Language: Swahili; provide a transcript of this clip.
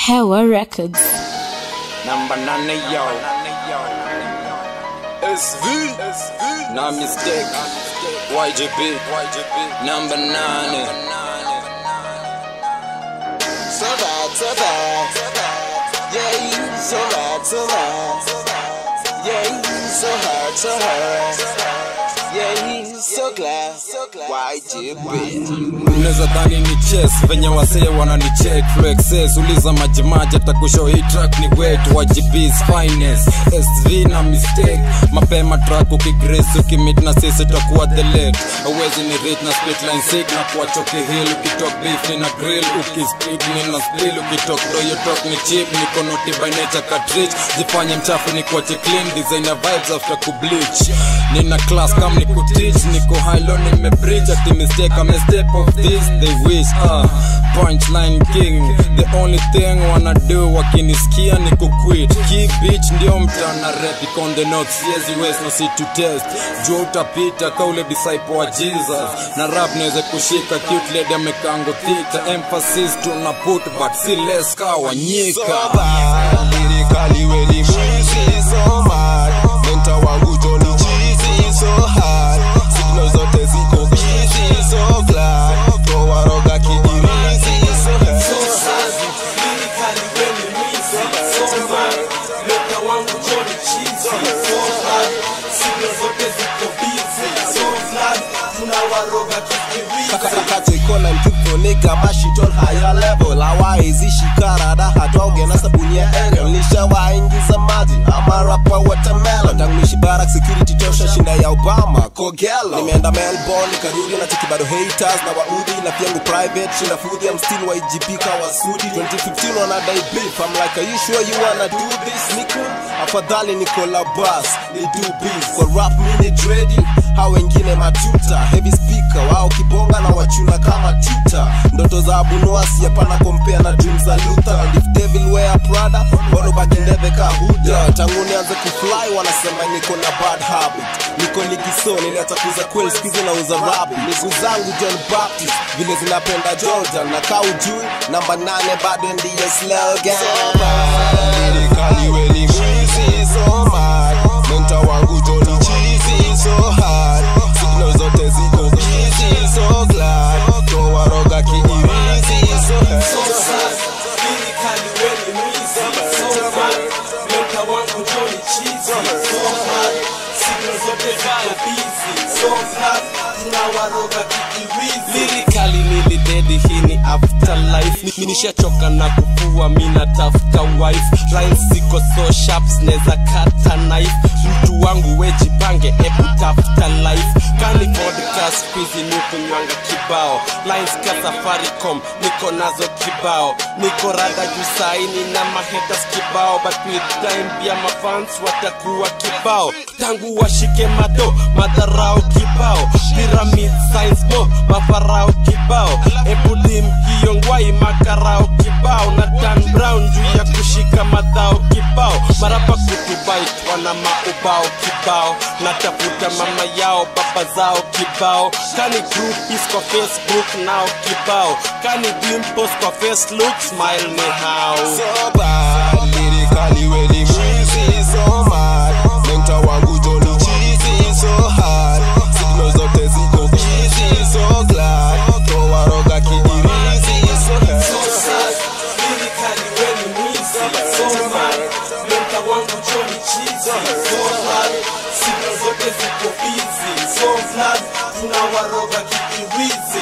Hewa Records. Number 9 yo. SV. No mistake. YGP. Number 9. So bad. Yeah, so bad. Yeah, so hard. Yeah, so glad. YGP. Unaweza dhani ni chess, venye wasee wanani check flow excess. Uliza majimaji atakushow hii track ni wetu. YGP's finest, SV na mistake. Mapema track ukigrace, ukimit na sisi takuwa the late. Awezi ni rate na split line sick na kuwa choke hill. Ukitalk beef ni na grill, ukispeed ni na spill. Ukitalk do you talk ni cheap, niko naughty by nature cartridge. Jifanye mchafu ni kuache clean, designer vibes after kubleach. Nina class kama ni kuteach, niko high low nimebridge. Ati mistake, I'm a step of this, they wish. Punchline king, the only thing wanna do wakinisikia ni kuquit. Key bitch ndio mtana rap on the north, siezi west no see to test. Jua utapita ka ule disciple wa Jesus. Na rap naweza kushika cute lady amekango thita. Emphasis tuna put but si less ka wanyika. So bad, lyrically when he moves so mad. Mental wangu Johnny cheesy so hard. Signals zote ziko busy so glad. Toa roga kidirizi so hard. Lyrically when he moves so mad. Mental wangu Johnny cheesy so hard. Signals zote ziko busy so glad. Tunawaroga kidirizi. Kate kona mtupo nigga mashi on higher level. Hawaizi shikara da hatoge na sabuni ya Ariel. Nishawaingiza maji ama rapa watermelon. Tangu nishi barak security tosha shinda ya Obama Kogelo. Nimeenda Melbourne karudi na tiki bado haters na waudhi na piangu private shinda foodie. I'm still YGP kawa sudi 2015 wanadai beef. I'm like are you sure you wanna do this niko? Afadhali niko la bus ni do beef. Kwa rap mini ready hao wengine matuta. Heavy speaker wao kibonga na wachuna kama tuta. Ndoto za abunuasi hapana compare na dreams za Luther. And if devil wear Prada bado baki ndeve ka Huda. Tangu nianze kufly wanasema niko na bad habit. Niko likiso niliacha kuuza kweli skizi na uza rap. Niku zangu John Baptist vile zinapenda Jordan. Na ka ujui namba 8 bado ndiye slogan. So bad, lyrically when he moves so mad. Mental wangu Johnny cheesy so hard. Signals zote ziko busy so glad. Toa roga kidirizi so hard. Lyrically when he moves so mad. Mental wangu Johnny cheesy so hard. Signals zote ziko busy so glad. Tunawaroga kidirizi. Lyrically nilidedi hii ni afterlife. Nishachoka na kufua mina tafuta wife. Lines ziko so sharp neza kata knife. Mtu wangu wejipange ebu tafuta life. Kani podcast quizi nuku nywanga kibao. Lines ka Safaricom niko nazo kibao. Niko rada jusaini na mahaters kibao. But with time pia mafans watakuwa kibao. Tangu washike mado madharau kibao. Pyramid science mo mafarao kibao. Ebulim hiyo ngwai makarao kibao. Na Dan Brown juu ya kushika madhao kibao. Marapa kutubite wana maubao kibao. Natafuta mama yao baba zao kibao. Kani groupies kwa Facebook nao kibao. Kani dimples kwa Facebook smile ni how. So bad, lyrically when he moves so mad. Mental wangu Johnny cheesy so hard. Signals zote ziko busy so glad. Toa roga kidirizi so hard. Lyrically when he moves so mad. Mental wangu Johnny cheesy so hard. Signals zote ziko busy so glad. Tunawaroga kidirizi.